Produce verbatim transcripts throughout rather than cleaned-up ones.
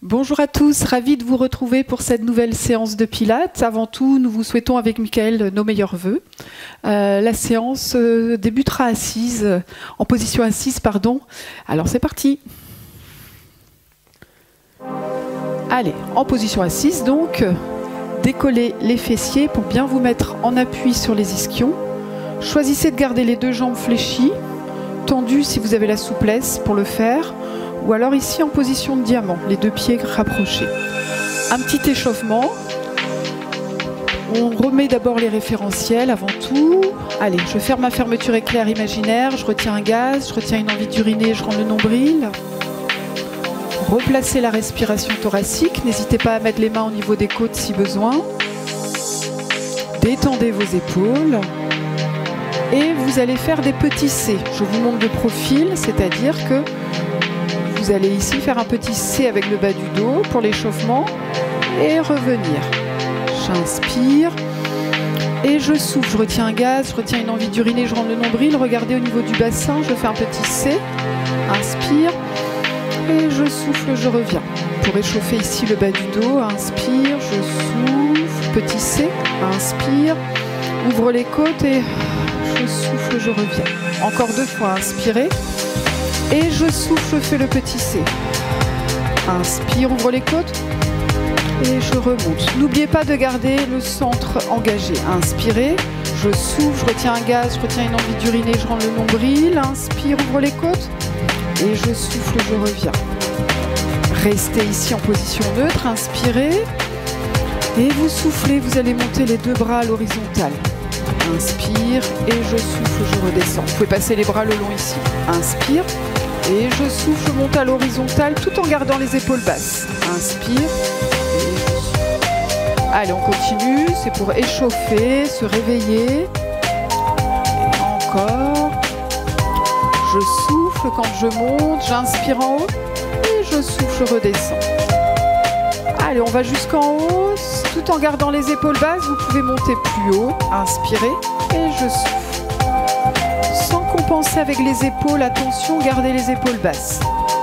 Bonjour à tous, ravi de vous retrouver pour cette nouvelle séance de Pilates. Avant tout, nous vous souhaitons avec Michael nos meilleurs vœux. Euh, la séance euh, débutera assise, euh, en position assise, pardon. Alors c'est parti. Allez, en position assise donc, euh, décollez les fessiers pour bien vous mettre en appui sur les ischions. Choisissez de garder les deux jambes fléchies, tendues si vous avez la souplesse pour le faire. Ou alors ici en position de diamant, les deux pieds rapprochés. Un petit échauffement. On remet d'abord les référentiels avant tout. Allez, je ferme ma fermeture éclair imaginaire, je retiens un gaz, je retiens une envie d'uriner, je rends le nombril. Replacez la respiration thoracique, n'hésitez pas à mettre les mains au niveau des côtes si besoin. Détendez vos épaules. Et vous allez faire des petits C. Je vous montre de profil, c'est-à-dire que vous allez ici faire un petit C avec le bas du dos pour l'échauffement et revenir. J'inspire et je souffle. Je retiens un gaz, je retiens une envie d'uriner, je rentre le nombril. Regardez au niveau du bassin, je fais un petit C. Inspire et je souffle, je reviens. Pour échauffer ici le bas du dos, inspire, je souffle, petit C, inspire, ouvre les côtes et je souffle, je reviens. Encore deux fois, inspirez. Et je souffle, je fais le petit C. Inspire, ouvre les côtes. Et je remonte. N'oubliez pas de garder le centre engagé. Inspirez, je souffle, je retiens un gaz, je retiens une envie d'uriner, je rends le nombril. Inspire, ouvre les côtes. Et je souffle, je reviens. Restez ici en position neutre. Inspirez. Et vous soufflez, vous allez monter les deux bras à l'horizontale. Inspire et je souffle, je redescends. Vous pouvez passer les bras le long ici. Inspire et je souffle, je monte à l'horizontale tout en gardant les épaules basses. Inspire et je souffle. Allez, on continue. C'est pour échauffer, se réveiller. Et encore. Je souffle quand je monte. J'inspire en haut et je souffle, je redescends. Allez, on va jusqu'en haut, tout en gardant les épaules basses, vous pouvez monter plus haut, inspirez, et je souffle. Sans compenser avec les épaules, attention, gardez les épaules basses.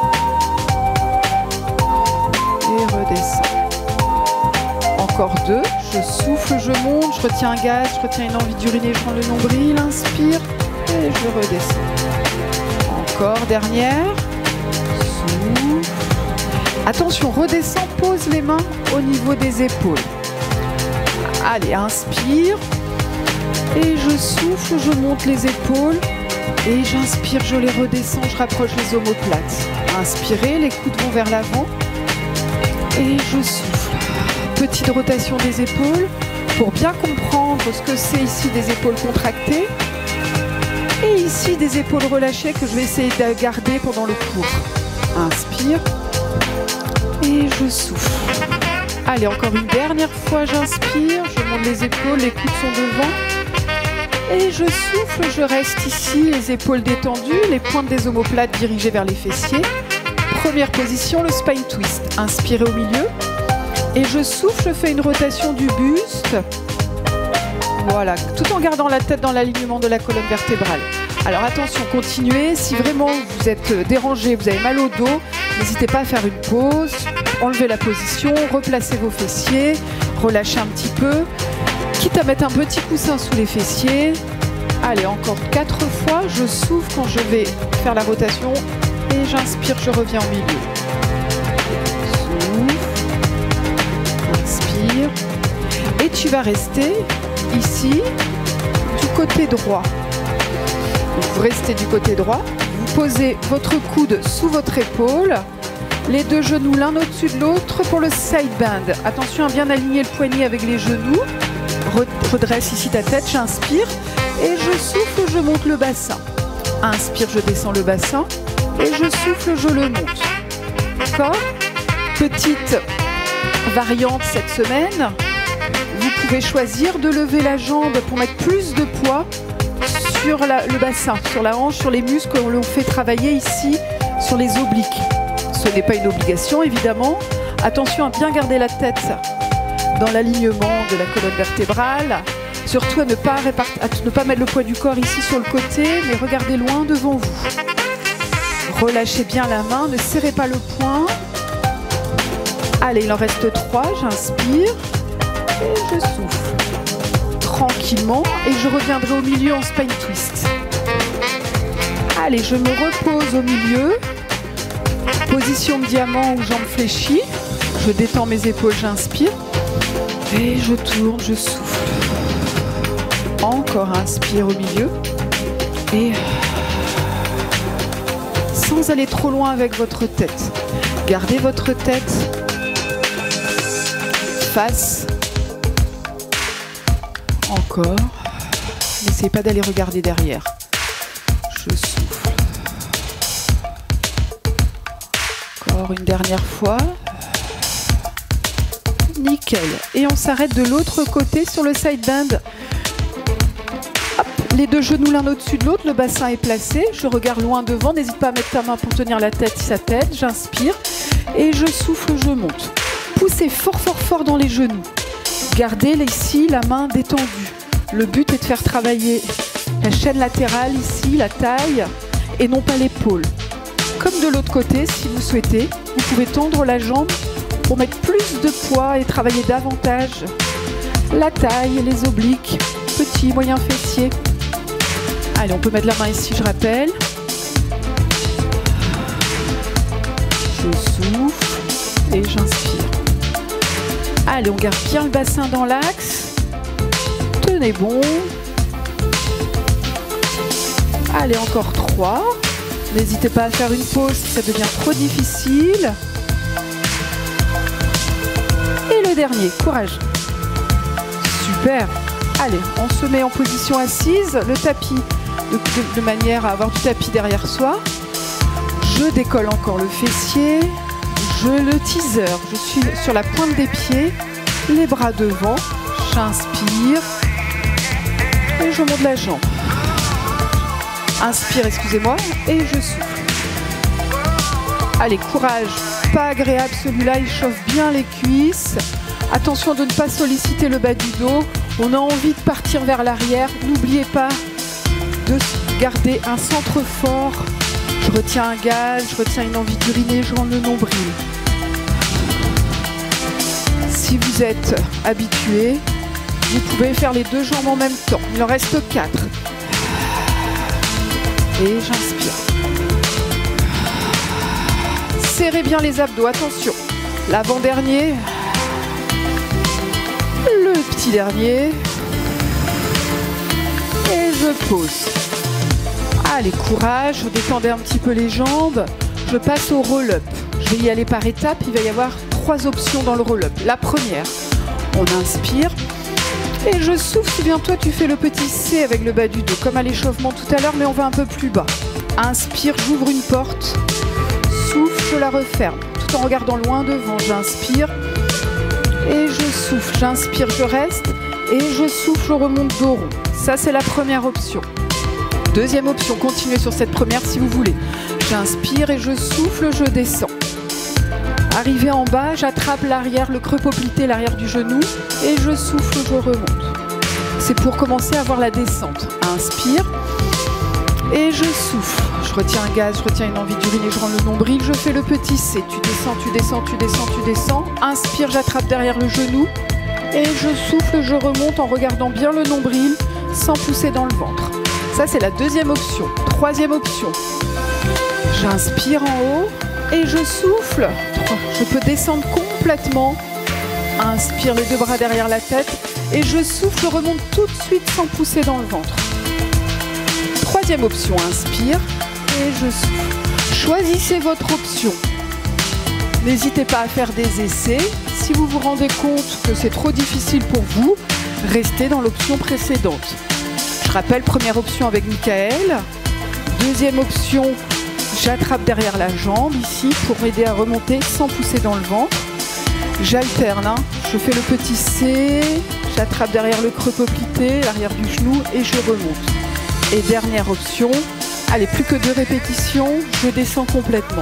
Et redescends. Encore deux, je souffle, je monte, je retiens un gaz, je retiens une envie d'uriner, je prends le nombril, inspire, et je redescends. Encore, dernière, souffle. Attention, redescends, pose les mains au niveau des épaules. Allez, inspire. Et je souffle, je monte les épaules. Et j'inspire, je les redescends, je rapproche les omoplates. Inspirez, les coudes vont vers l'avant. Et je souffle. Petite rotation des épaules pour bien comprendre ce que c'est ici des épaules contractées. Et ici des épaules relâchées que je vais essayer de garder pendant le cours. Inspire. Et je souffle. Allez, encore une dernière fois, j'inspire, je monte les épaules, les coudes sont devant. Et je souffle, je reste ici, les épaules détendues, les pointes des omoplates dirigées vers les fessiers. Première position, le spine twist. Inspirez au milieu. Et je souffle, je fais une rotation du buste. Voilà, tout en gardant la tête dans l'alignement de la colonne vertébrale. Alors attention, continuez. Si vraiment vous êtes dérangé, vous avez mal au dos, n'hésitez pas à faire une pause, enlevez la position, replacez vos fessiers, relâchez un petit peu, quitte à mettre un petit coussin sous les fessiers. Allez, encore quatre fois, je souffle quand je vais faire la rotation et j'inspire, je reviens au milieu. Souffle, inspire, et tu vas rester ici du côté droit. Donc vous restez du côté droit, vous posez votre coude sous votre épaule, les deux genoux l'un au-dessus de l'autre pour le side bend. Attention à bien aligner le poignet avec les genoux. Redresse ici ta tête, j'inspire et je souffle, je monte le bassin. Inspire, je descends le bassin et je souffle, je le monte. D'accord ? Petite variante cette semaine. Vous pouvez choisir de lever la jambe pour mettre plus de poids sur la, le bassin, sur la hanche, sur les muscles que l'on fait travailler ici sur les obliques. Ce n'est pas une obligation évidemment. Attention à bien garder la tête dans l'alignement de la colonne vertébrale. Surtout à ne pas, à ne pas mettre le poids du corps ici sur le côté, mais regardez loin devant vous. Relâchez bien la main, ne serrez pas le poing. Allez, il en reste trois. J'inspire et je souffle. Tranquillement. Et je reviendrai au milieu en spine twist. Allez, je me repose au milieu. Position de diamant ou jambes fléchies. Je détends mes épaules, j'inspire. Et je tourne, je souffle. Encore inspire au milieu. Et sans aller trop loin avec votre tête. Gardez votre tête face. Encore. N'essayez pas d'aller regarder derrière. Je souffle. Encore une dernière fois. Nickel. Et on s'arrête de l'autre côté sur le side bend. Hop, les deux genoux l'un au-dessus de l'autre, le bassin est placé. Je regarde loin devant. N'hésite pas à mettre ta main pour tenir la tête si ça t'aide. J'inspire et je souffle, je monte. Poussez fort, fort, fort dans les genoux. Gardez ici la main détendue. Le but est de faire travailler la chaîne latérale ici, la taille, et non pas l'épaule. Comme de l'autre côté, si vous souhaitez, vous pouvez tendre la jambe pour mettre plus de poids et travailler davantage la taille, les obliques, petits, moyens fessiers. Allez, on peut mettre la main ici, je rappelle. Je souffle et j'inspire. Allez, on garde bien le bassin dans l'axe. Tenez bon. Allez, encore trois. N'hésitez pas à faire une pause si ça devient trop difficile. Et le dernier, courage. Super. Allez, on se met en position assise, le tapis, de, de, de manière à avoir du tapis derrière soi. Je décolle encore le fessier. Je le teaser. Je suis sur la pointe des pieds, les bras devant. J'inspire. Et je monte la jambe. Inspire, excusez-moi, et je souffle. Allez, courage. Pas agréable celui-là, il chauffe bien les cuisses. Attention de ne pas solliciter le bas du dos. On a envie de partir vers l'arrière. N'oubliez pas de garder un centre fort. Je retiens un gaz, je retiens une envie d'uriner, je rends le nombril. Si vous êtes habitué, vous pouvez faire les deux jambes en même temps. Il en reste quatre. Et j'inspire. Serrez bien les abdos, attention. L'avant-dernier. Le petit dernier. Et je pose. Allez, courage, détendez un petit peu les jambes. Je passe au roll-up. Je vais y aller par étapes. Il va y avoir trois options dans le roll-up. La première, on inspire. Et je souffle. Souviens-toi, tu fais le petit C avec le bas du dos, comme à l'échauffement tout à l'heure, mais on va un peu plus bas. Inspire, j'ouvre une porte. Souffle, je la referme. Tout en regardant loin devant, j'inspire. Et je souffle. J'inspire, je reste. Et je souffle, je remonte dos rond. Ça, c'est la première option. Deuxième option, continuez sur cette première si vous voulez. J'inspire et je souffle, je descends. Arrivé en bas, j'attrape l'arrière, le creux poplité, l'arrière du genou. Et je souffle, je remonte. C'est pour commencer à voir la descente. Inspire. Et je souffle. Je retiens un gaz, je retiens une envie d'uriner, je rends le nombril. Je fais le petit C. Tu descends, tu descends, tu descends, tu descends. Inspire, j'attrape derrière le genou. Et je souffle, je remonte en regardant bien le nombril sans pousser dans le ventre. Ça, c'est la deuxième option. Troisième option. J'inspire en haut et je souffle. Je peux descendre complètement. Inspire, les deux bras derrière la tête. Et je souffle, je remonte tout de suite sans pousser dans le ventre. Troisième option, inspire et je souffle. Choisissez votre option. N'hésitez pas à faire des essais. Si vous vous rendez compte que c'est trop difficile pour vous, restez dans l'option précédente. Je rappelle, première option avec Michael. Deuxième option, j'attrape derrière la jambe ici pour m'aider à remonter sans pousser dans le ventre. J'alterne, hein. Je fais le petit C, j'attrape derrière le creux poplité, l'arrière du genou et je remonte. Et dernière option, allez, plus que deux répétitions, je descends complètement.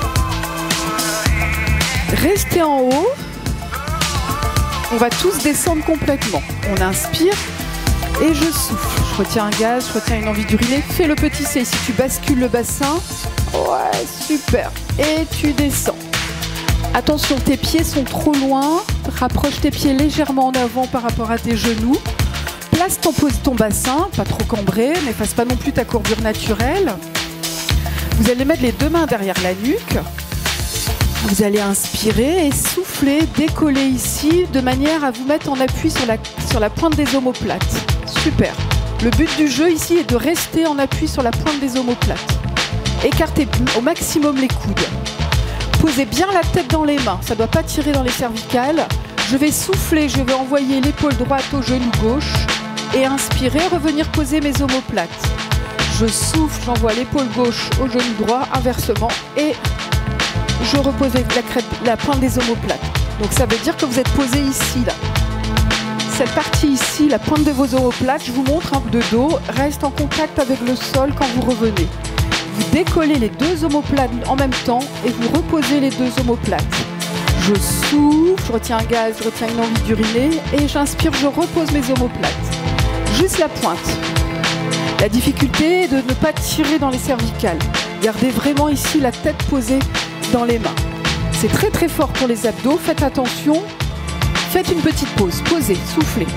Restez en haut. On va tous descendre complètement. On inspire et je souffle. Je retiens un gaz, je retiens une envie d'uriner. Fais le petit C. Si tu bascules le bassin, ouais, super. Et tu descends. Attention, tes pieds sont trop loin. Rapproche tes pieds légèrement en avant par rapport à tes genoux. Place ton, ton bassin, pas trop cambré, n'efface pas non plus ta courbure naturelle. Vous allez mettre les deux mains derrière la nuque. Vous allez inspirer et souffler, décoller ici de manière à vous mettre en appui sur la, sur la pointe des omoplates. Super. Le but du jeu ici est de rester en appui sur la pointe des omoplates. Écartez au maximum les coudes. Posez bien la tête dans les mains, ça ne doit pas tirer dans les cervicales. Je vais souffler, je vais envoyer l'épaule droite au genou gauche et inspirer, revenir poser mes omoplates. Je souffle, j'envoie l'épaule gauche au genou droit, inversement, et je repose la, crête, la pointe des omoplates. Donc ça veut dire que vous êtes posé ici, là. Cette partie ici, la pointe de vos omoplates, je vous montre un peu de dos, reste en contact avec le sol quand vous revenez. Vous décollez les deux omoplates en même temps et vous reposez les deux omoplates. Je souffle, je retiens un gaz, je retiens une envie d'uriner et j'inspire, je repose mes omoplates. Juste la pointe. La difficulté est de ne pas tirer dans les cervicales. Gardez vraiment ici la tête posée dans les mains. C'est très très fort pour les abdos, faites attention. Faites une petite pause, posez, soufflez.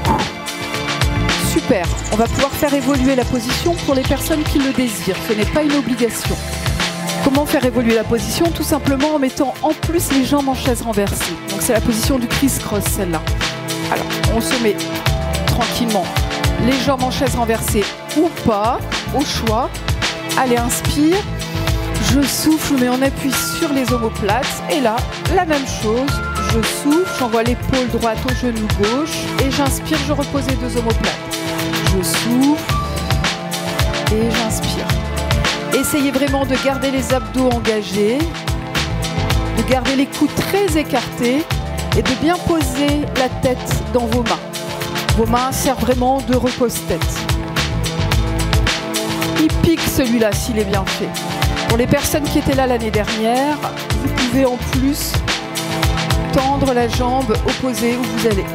Super, on va pouvoir faire évoluer la position pour les personnes qui le désirent. Ce n'est pas une obligation. Comment faire évoluer la position? Tout simplement en mettant en plus les jambes en chaise renversée. Donc c'est la position du criss-cross celle-là. Alors on se met tranquillement les jambes en chaise renversée ou pas, au choix. Allez, inspire. Je souffle, je mets en appui sur les omoplates. Et là, la même chose. Je souffle, j'envoie l'épaule droite au genou gauche. Et j'inspire, je repose les deux omoplates. Je souffle et j'inspire. Essayez vraiment de garder les abdos engagés, de garder les coudes très écartés et de bien poser la tête dans vos mains. Vos mains servent vraiment de repose-tête. Il pique celui-là s'il est bien fait. Pour les personnes qui étaient là l'année dernière, vous pouvez en plus tendre la jambe opposée où vous allez.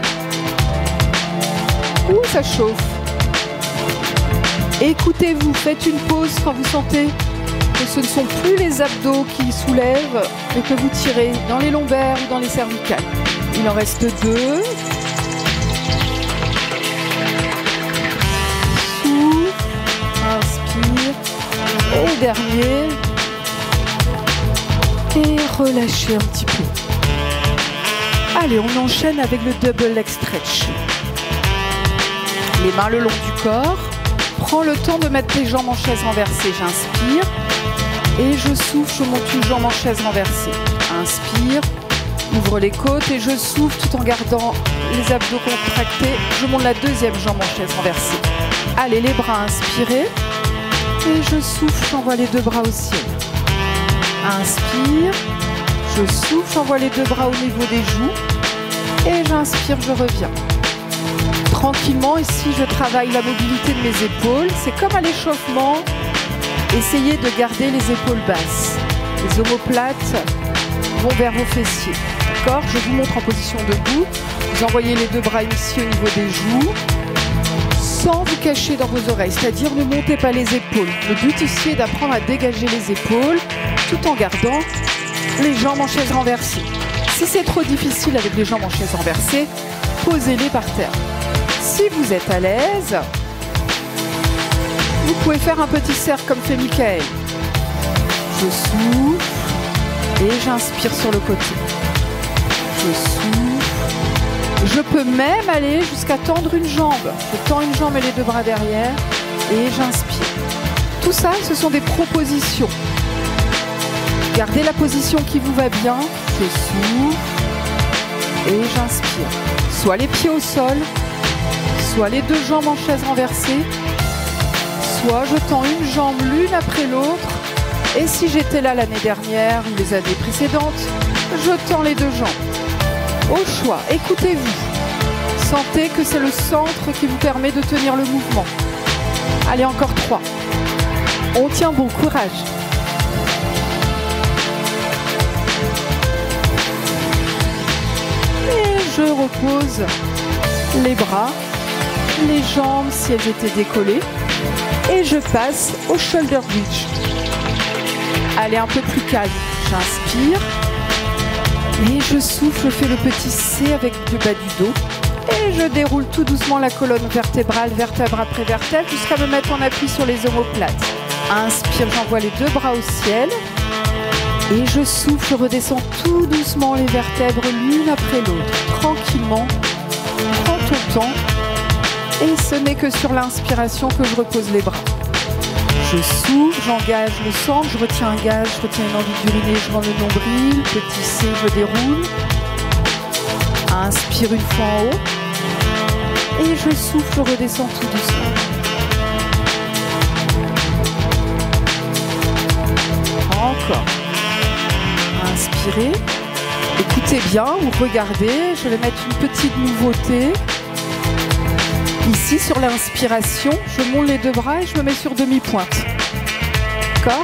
Ouh, ça chauffe. Écoutez-vous, faites une pause quand vous sentez que ce ne sont plus les abdos qui soulèvent, mais que vous tirez dans les lombaires ou dans les cervicales. Il en reste deux. Souffle, inspire. Et dernier. Et relâchez un petit peu. Allez, on enchaîne avec le double leg stretch. Les mains le long du corps. Prends le temps de mettre tes jambes en chaise renversée. J'inspire. Et je souffle, je monte une jambe en chaise renversée. Inspire. Ouvre les côtes et je souffle tout en gardant les abdos contractés. Je monte la deuxième jambe en chaise renversée. Allez, les bras inspirés. Et je souffle, j'envoie les deux bras au ciel. Inspire. Je souffle, j'envoie les deux bras au niveau des joues. Et j'inspire, je reviens. Tranquillement, ici, je travaille la mobilité de mes épaules. C'est comme à l'échauffement. Essayez de garder les épaules basses. Les omoplates vont vers vos fessiers. D'accord? Je vous montre en position debout. Vous envoyez les deux bras ici au niveau des joues, sans vous cacher dans vos oreilles. C'est-à-dire, ne montez pas les épaules. Le but ici est d'apprendre à dégager les épaules, tout en gardant les jambes en chaise renversée. Si c'est trop difficile avec les jambes en chaise renversée, posez-les par terre. Si vous êtes à l'aise, vous pouvez faire un petit cercle comme fait Michael. Je souffle et j'inspire sur le côté. Je souffle. Je peux même aller jusqu'à tendre une jambe. Je tends une jambe et les deux bras derrière et j'inspire. Tout ça, ce sont des propositions. Gardez la position qui vous va bien. Je souffle et j'inspire. Soit les pieds au sol, soit les deux jambes en chaise renversée, soit je tends une jambe l'une après l'autre. Et si j'étais là l'année dernière ou les années précédentes, je tends les deux jambes. Au choix, écoutez-vous. Sentez que c'est le centre qui vous permet de tenir le mouvement. Allez, encore trois. On tient bon, courage. Et je repose les bras, les jambes si elles étaient décollées. Et je passe au shoulder bridge. Allez, un peu plus calme. J'inspire. Et je souffle, je fais le petit C avec le bas du dos. Et je déroule tout doucement la colonne vertébrale, vertèbre après vertèbre, jusqu'à me mettre en appui sur les omoplates. Inspire, j'envoie les deux bras au ciel. Et je souffle, je redescends tout doucement les vertèbres l'une après l'autre. Tranquillement, prends ton temps. Et ce n'est que sur l'inspiration que je repose les bras. Je souffle, j'engage le centre, je retiens un gaz, je retiens une envie d'uriner, je rends le nombril, petit C, je déroule. Inspire une fois en haut. Et je souffle, je redescends tout doucement. Encore. Inspirez. Écoutez bien ou regardez, je vais mettre une petite nouveauté. Ici, sur l'inspiration, je monte les deux bras et je me mets sur demi-pointe. D'accord ?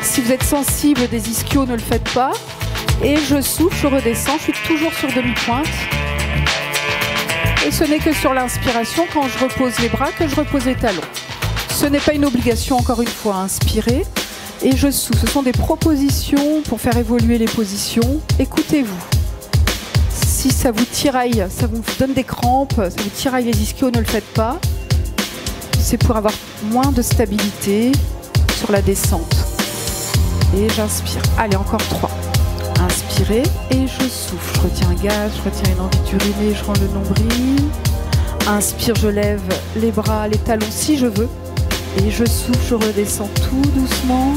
Si vous êtes sensible des ischios, ne le faites pas. Et je souffle, je redescends, je suis toujours sur demi-pointe. Et ce n'est que sur l'inspiration, quand je repose les bras, que je repose les talons. Ce n'est pas une obligation, encore une fois, inspirez. Et je souffle. Ce sont des propositions pour faire évoluer les positions. Écoutez-vous. Si ça vous tiraille, ça vous donne des crampes, ça vous tiraille les ischios, ne le faites pas. C'est pour avoir moins de stabilité sur la descente. Et j'inspire. Allez, encore trois. Inspirez et je souffle. Je retiens un gaz, je retiens une envie d'uriner, je rends le nombril. Inspire, je lève les bras, les talons si je veux. Et je souffle, je redescends tout doucement.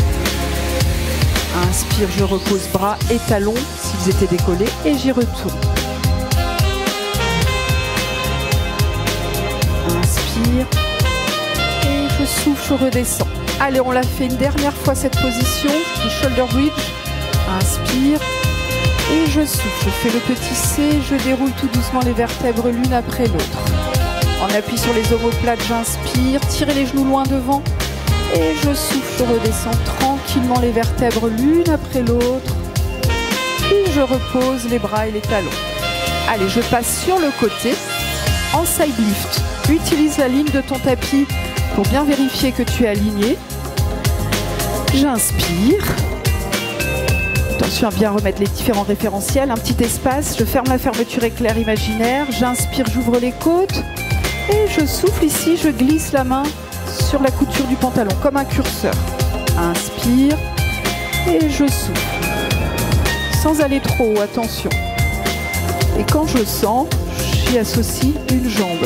Inspire, je repose bras et talons s'ils étaient décollés et j'y retourne. Inspire et je souffle, je redescends. Allez, on l'a fait une dernière fois cette position, le shoulder bridge. Inspire et je souffle, je fais le petit C, je déroule tout doucement les vertèbres l'une après l'autre. En appui sur les omoplates, j'inspire, tirez les genoux loin devant. Et je souffle, je redescends tranquillement les vertèbres l'une après l'autre. Puis je repose les bras et les talons. Allez, je passe sur le côté en side lift. Utilise la ligne de ton tapis pour bien vérifier que tu es aligné. J'inspire. Attention à bien remettre les différents référentiels. Un petit espace, je ferme la fermeture éclair imaginaire. J'inspire, j'ouvre les côtes. Et je souffle ici, je glisse la main sur la couture du pantalon, comme un curseur. Inspire et je souffle. Sans aller trop haut, attention. Et quand je sens, j'y associe une jambe.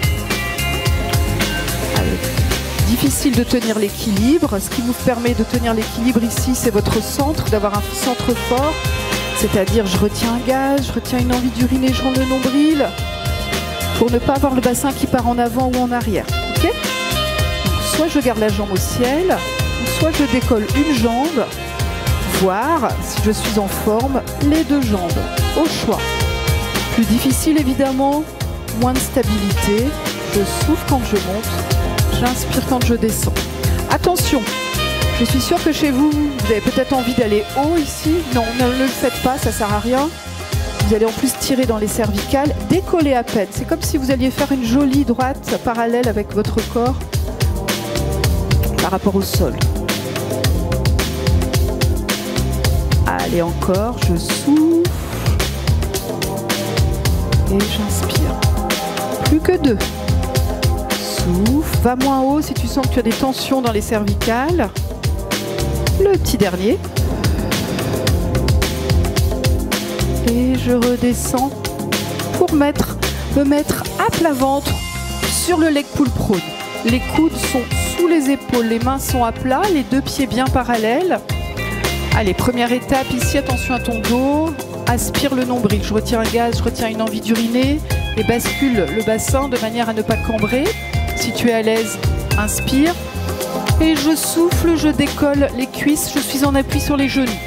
Allez. Difficile de tenir l'équilibre. Ce qui vous permet de tenir l'équilibre ici, c'est votre centre, d'avoir un centre fort. C'est-à-dire, je retiens un gaz, je retiens une envie d'uriner, je rends le nombril. Pour ne pas avoir le bassin qui part en avant ou en arrière. Okay ? Donc, soit je garde la jambe au ciel, soit je décolle une jambe, voire, si je suis en forme, les deux jambes, au choix. Plus difficile évidemment, moins de stabilité. Je souffle quand je monte, j'inspire quand je descends. Attention, je suis sûre que chez vous, vous avez peut-être envie d'aller haut ici. Non, ne le faites pas, ça ne sert à rien. Vous allez en plus tirer dans les cervicales, décoller à peine. C'est comme si vous alliez faire une jolie droite parallèle avec votre corps par rapport au sol. Allez, encore, je souffle et j'inspire. Plus que deux. Souffle, va moins haut si tu sens que tu as des tensions dans les cervicales. Le petit dernier. Et je redescends pour mettre, me mettre à plat ventre sur le leg pull prone. Les coudes sont sous les épaules, les mains sont à plat, les deux pieds bien parallèles. Allez, première étape ici, attention à ton dos. Aspire le nombril, je retiens un gaz, je retiens une envie d'uriner et bascule le bassin de manière à ne pas cambrer. Si tu es à l'aise, inspire. Et je souffle, je décolle les cuisses, je suis en appui sur les genoux.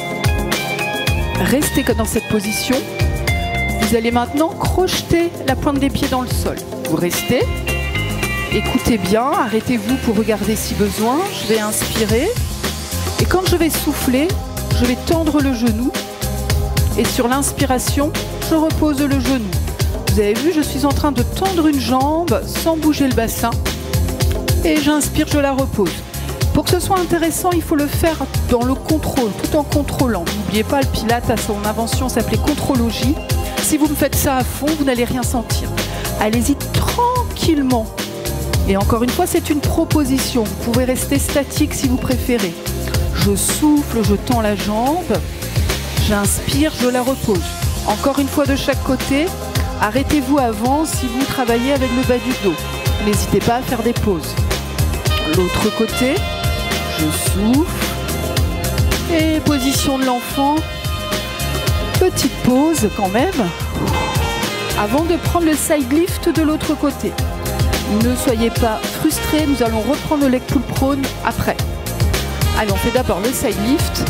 Restez dans cette position. Vous allez maintenant crocheter la pointe des pieds dans le sol. Vous restez. Écoutez bien, arrêtez-vous pour regarder si besoin. Je vais inspirer. Et quand je vais souffler, je vais tendre le genou. Et sur l'inspiration, je repose le genou. Vous avez vu, je suis en train de tendre une jambe sans bouger le bassin. Et j'inspire, je la repose. Pour que ce soit intéressant, il faut le faire dans le contrôle, tout en contrôlant. N'oubliez pas, le Pilate, à son invention, s'appelait contrologie. Si vous me faites ça à fond, vous n'allez rien sentir. Allez-y tranquillement. Et encore une fois, c'est une proposition. Vous pouvez rester statique si vous préférez. Je souffle, je tends la jambe. J'inspire, je la repose. Encore une fois de chaque côté. Arrêtez-vous avant si vous travaillez avec le bas du dos. N'hésitez pas à faire des pauses. L'autre côté, je souffle. Et position de l'enfant. Petite pause quand même. Avant de prendre le side lift de l'autre côté. Ne soyez pas frustrés, nous allons reprendre le leg pull prone après. Allez, on fait d'abord le side lift.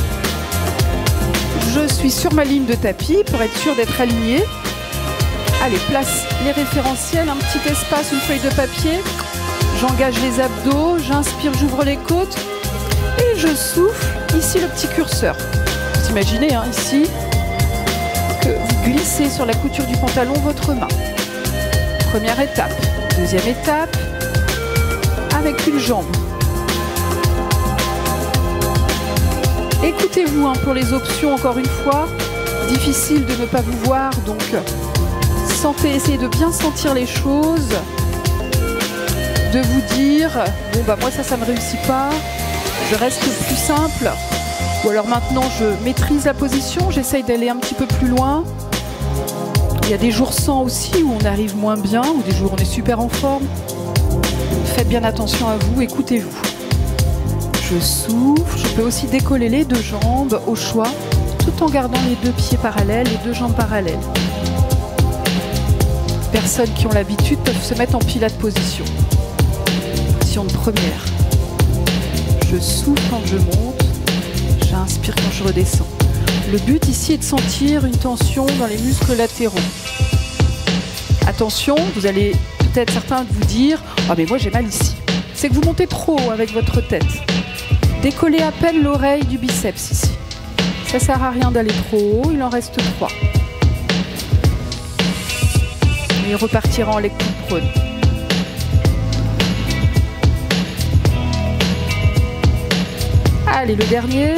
Je suis sur ma ligne de tapis pour être sûr d'être aligné. Allez, place les référentiels, un petit espace, une feuille de papier. J'engage les abdos, j'inspire, j'ouvre les côtes. Et je souffle, ici le petit curseur. Vous imaginez, hein, ici, que vous glissez sur la couture du pantalon votre main. Première étape. Deuxième étape, avec une jambe. Écoutez-vous hein, pour les options, encore une fois. Difficile de ne pas vous voir, donc sentez, essayez de bien sentir les choses. De vous dire, bon bah moi ça, ça me réussit pas. Je reste plus simple. Ou alors maintenant je maîtrise la position, j'essaye d'aller un petit peu plus loin. Il y a des jours sans aussi où on arrive moins bien, ou des jours où on est super en forme. Faites bien attention à vous, écoutez-vous. Je souffle, je peux aussi décoller les deux jambes au choix, tout en gardant les deux pieds parallèles, les deux jambes parallèles. Personnes qui ont l'habitude peuvent se mettre en Pilate position. Position de première. Je souffle quand je monte, j'inspire quand je redescends. Le but ici est de sentir une tension dans les muscles latéraux. Attention, vous allez peut-être certains vous dire « Ah mais moi j'ai mal ici ». C'est que vous montez trop haut avec votre tête. Décollez à peine l'oreille du biceps ici. Ça ne sert à rien d'aller trop haut, il en reste trois. Et il repartira en leg pull prone. Allez, le dernier.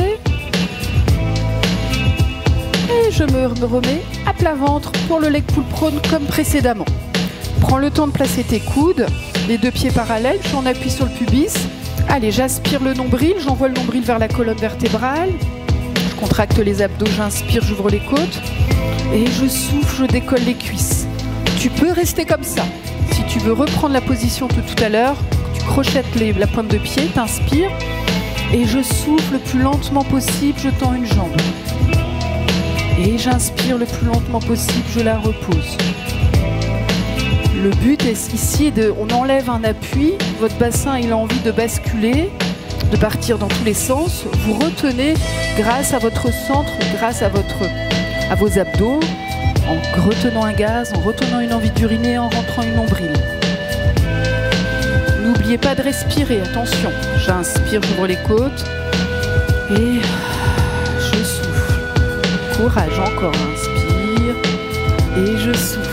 Et je me remets à plat ventre pour le leg pull prone comme précédemment. Prends le temps de placer tes coudes, les deux pieds parallèles, j'en appuie sur le pubis. Allez, j'aspire le nombril, j'envoie le nombril vers la colonne vertébrale. Je contracte les abdos, j'inspire, j'ouvre les côtes. Et je souffle, je décolle les cuisses. Tu peux rester comme ça. Si tu veux reprendre la position de tout à l'heure, tu crochettes les, la pointe de pied, t'inspires. Et je souffle le plus lentement possible, je tends une jambe. Et j'inspire le plus lentement possible, je la repose. Le but est ici, de, on enlève un appui, votre bassin il a envie de basculer, de partir dans tous les sens. Vous retenez grâce à votre centre, grâce à, votre, à vos abdos, en retenant un gaz, en retenant une envie d'uriner, en rentrant une nombril. N'oubliez pas de respirer, attention. J'inspire, j'ouvre les côtes et je souffle. Courage, encore, inspire et je souffle.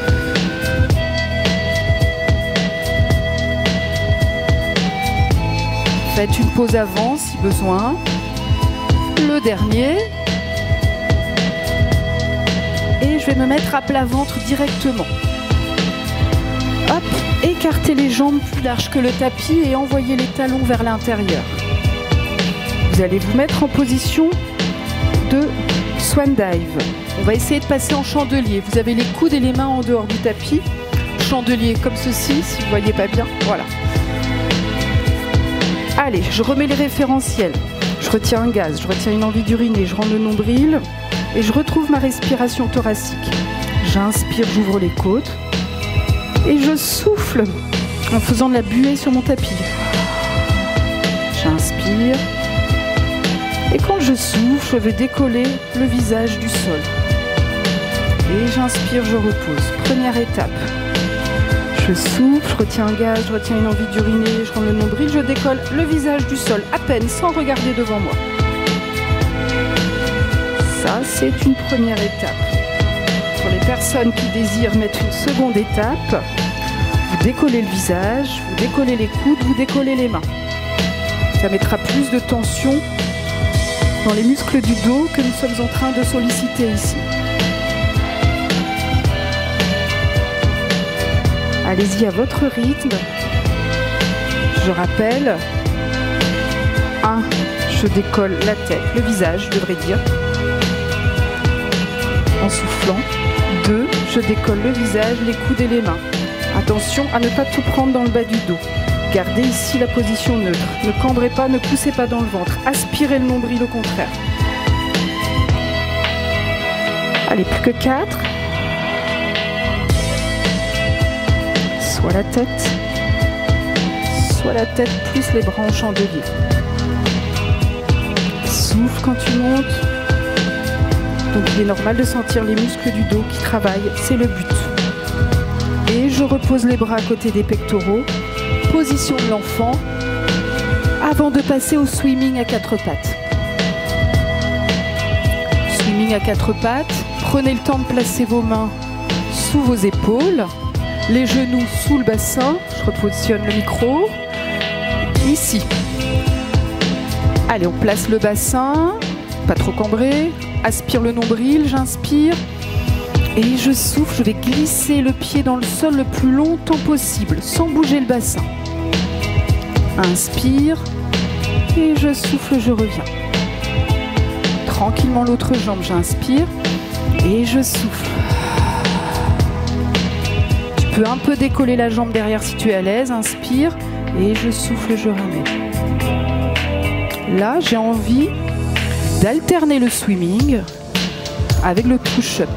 Faites une pause avant si besoin. Le dernier. Et je vais me mettre à plat ventre directement. Hop, écartez les jambes plus larges que le tapis et envoyez les talons vers l'intérieur. Vous allez vous mettre en position de swan dive. On va essayer de passer en chandelier. Vous avez les coudes et les mains en dehors du tapis. Chandelier comme ceci, si vous ne voyez pas bien. Voilà. Allez, je remets les référentiels. Je retiens un gaz, je retiens une envie d'uriner, je rends le nombril et je retrouve ma respiration thoracique. J'inspire, j'ouvre les côtes et je souffle en faisant de la buée sur mon tapis. J'inspire et quand je souffle, je vais décoller le visage du sol. Et j'inspire, je repose. Première étape. Je souffle, je retiens un gaz, je retiens une envie d'uriner, je rends le nombril, je décolle le visage du sol, à peine, sans regarder devant moi. Ça, c'est une première étape. Pour les personnes qui désirent mettre une seconde étape, vous décollez le visage, vous décollez les coudes, vous décollez les mains. Ça mettra plus de tension dans les muscles du dos que nous sommes en train de solliciter ici. Allez-y à votre rythme. Je rappelle, un, je décolle la tête, le visage, je devrais dire, en soufflant. deux, je décolle le visage, les coudes et les mains. Attention à ne pas tout prendre dans le bas du dos. Gardez ici la position neutre. Ne cambrez pas, ne poussez pas dans le ventre. Aspirez le nombril au contraire. Allez, plus que quatre. Soit la tête, soit la tête plus les bras en chandelier. Souffle quand tu montes. Donc il est normal de sentir les muscles du dos qui travaillent, c'est le but. Et je repose les bras à côté des pectoraux. Position de l'enfant avant de passer au swimming à quatre pattes. Swimming à quatre pattes, prenez le temps de placer vos mains sous vos épaules, les genoux sous le bassin, je repositionne le micro, ici. Allez, on place le bassin, pas trop cambré, aspire le nombril, j'inspire. Et je souffle, je vais glisser le pied dans le sol le plus longtemps possible, sans bouger le bassin. Inspire, et je souffle, je reviens. Tranquillement l'autre jambe, j'inspire, et je souffle. Tu peux un peu décoller la jambe derrière si tu es à l'aise, inspire, et je souffle, je ramène. Là, j'ai envie d'alterner le swimming avec le push-up.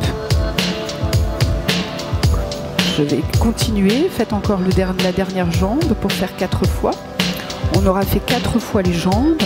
Je vais continuer, faites encore le der- la dernière jambe pour faire quatre fois. On aura fait quatre fois les jambes.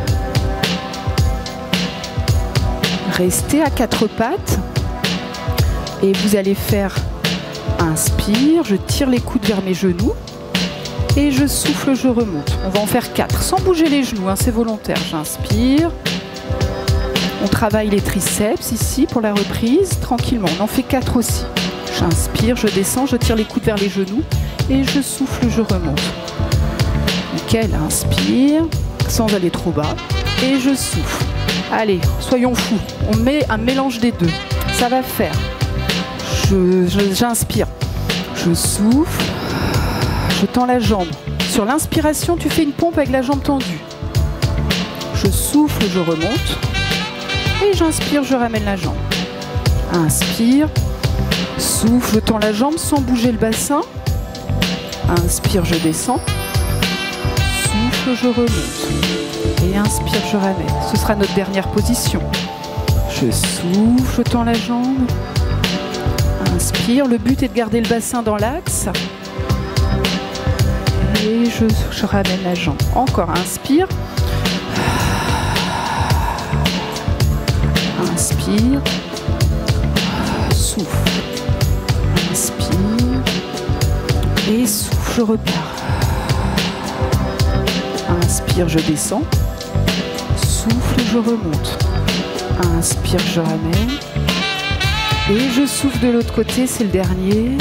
Restez à quatre pattes et vous allez faire inspire, je tire les coudes vers mes genoux et je souffle, je remonte. On va en faire quatre sans bouger les genoux, hein, c'est volontaire. J'inspire. On travaille les triceps ici pour la reprise, tranquillement. On en fait quatre aussi. J'inspire, je descends, je tire les coudes vers les genoux et je souffle, je remonte. Nickel, inspire, sans aller trop bas, et je souffle. Allez, soyons fous, on met un mélange des deux. Ça va faire. Je, je, j'inspire, je souffle, je tends la jambe. Sur l'inspiration, tu fais une pompe avec la jambe tendue. Je souffle, je remonte, et j'inspire, je ramène la jambe. Inspire. Souffle, je tends la jambe sans bouger le bassin. Inspire, je descends. Souffle, je remonte. Et inspire, je ramène. Ce sera notre dernière position. Je souffle, je tends la jambe. Inspire, le but est de garder le bassin dans l'axe. Et je, je ramène la jambe. Encore, inspire. Inspire. Souffle. Inspire et souffle, je repars. Inspire, je descends. Souffle, je remonte. Inspire, je ramène. Et je souffle de l'autre côté, c'est le dernier.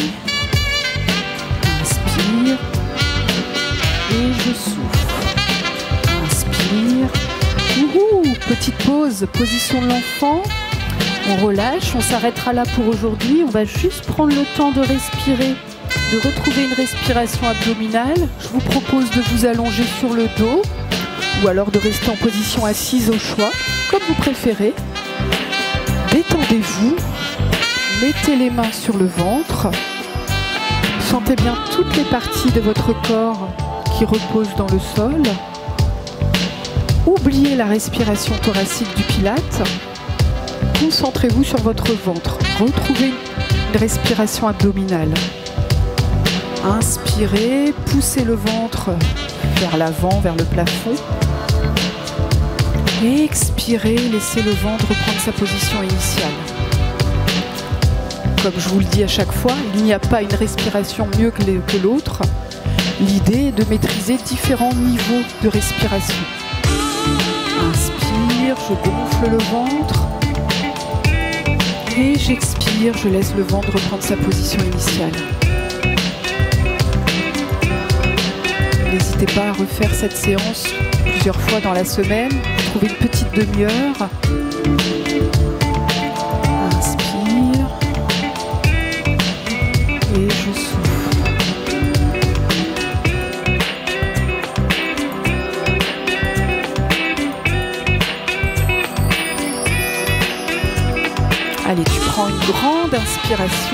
Inspire et je souffle. Inspire. Ouhou, petite pause, position de l'enfant. On relâche, on s'arrêtera là pour aujourd'hui. On va juste prendre le temps de respirer, de retrouver une respiration abdominale. Je vous propose de vous allonger sur le dos ou alors de rester en position assise au choix, comme vous préférez. Détendez-vous, mettez les mains sur le ventre. Sentez bien toutes les parties de votre corps qui reposent dans le sol. Oubliez la respiration thoracique du pilate. Concentrez-vous sur votre ventre. Retrouvez une respiration abdominale. Inspirez, poussez le ventre vers l'avant, vers le plafond. Expirez, laissez le ventre prendre sa position initiale. Comme je vous le dis à chaque fois, il n'y a pas une respiration mieux que l'autre. L'idée est de maîtriser différents niveaux de respiration. Inspire, je gonfle le ventre. Et j'expire, je laisse le ventre reprendre sa position initiale. N'hésitez pas à refaire cette séance plusieurs fois dans la semaine. Vous trouvez une petite demi-heure. Inspire. Et je souffle. Allez, tu prends une grande inspiration.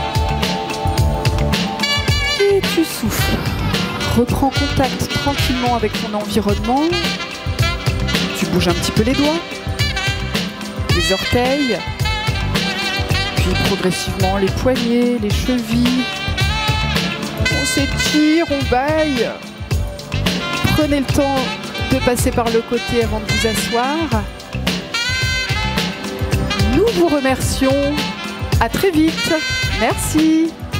Et tu souffles. Reprends contact tranquillement avec ton environnement. Tu bouges un petit peu les doigts, les orteils, puis progressivement les poignets, les chevilles. On s'étire, on baille. Prenez le temps de passer par le côté avant de vous asseoir. Nous vous remercions. À très vite. Merci.